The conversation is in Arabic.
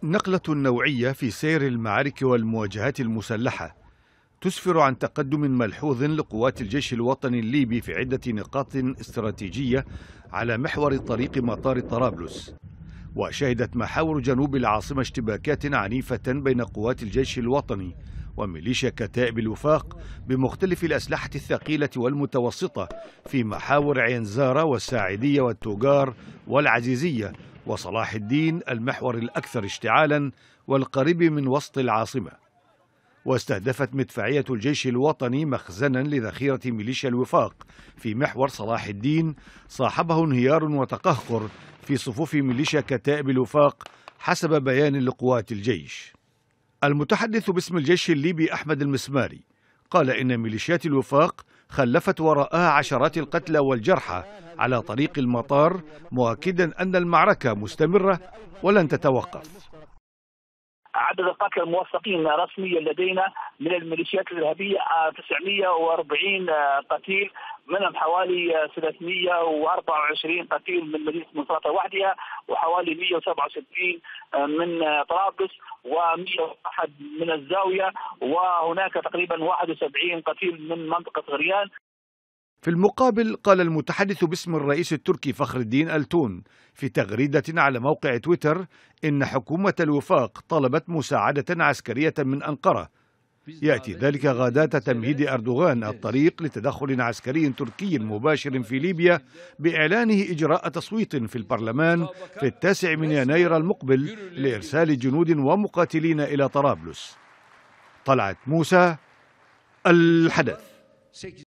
نقلة نوعية في سير المعارك والمواجهات المسلحة تسفر عن تقدم ملحوظ لقوات الجيش الوطني الليبي في عدة نقاط استراتيجية على محور طريق مطار طرابلس. وشهدت محاور جنوب العاصمة اشتباكات عنيفة بين قوات الجيش الوطني وميليشيا كتائب الوفاق بمختلف الأسلحة الثقيلة والمتوسطة في محاور عين زارة والساعدية والتوجار والعزيزية وصلاح الدين، المحور الأكثر اشتعالا والقريب من وسط العاصمة. واستهدفت مدفعية الجيش الوطني مخزنا لذخيرة ميليشيا الوفاق في محور صلاح الدين صاحبه انهيار وتقهقر في صفوف ميليشيا كتائب الوفاق حسب بيان لقوات الجيش. المتحدث باسم الجيش الليبي أحمد المسماري قال إن ميليشيات الوفاق خلفت وراءها عشرات القتلى والجرحى على طريق المطار، مؤكدا أن المعركة مستمرة ولن تتوقف. عدد القتلى الموثقين رسميا لدينا من الميليشيات الإرهابية 940 قتيل، منهم حوالي 324 قتيل من مدينة مصراتة وحدها، وحوالي 167 من طرابلس، و101 من الزاوية، وهناك تقريبا 71 قتيل من منطقة غريان. في المقابل قال المتحدث باسم الرئيس التركي فخر الدين ألتون في تغريدة على موقع تويتر إن حكومة الوفاق طلبت مساعدة عسكرية من أنقرة، يأتي ذلك غداة تمهيد أردوغان الطريق لتدخل عسكري تركي مباشر في ليبيا بإعلانه إجراء تصويت في البرلمان في 9 يناير المقبل لإرسال جنود ومقاتلين إلى طرابلس. طلعت موسى، الحدث.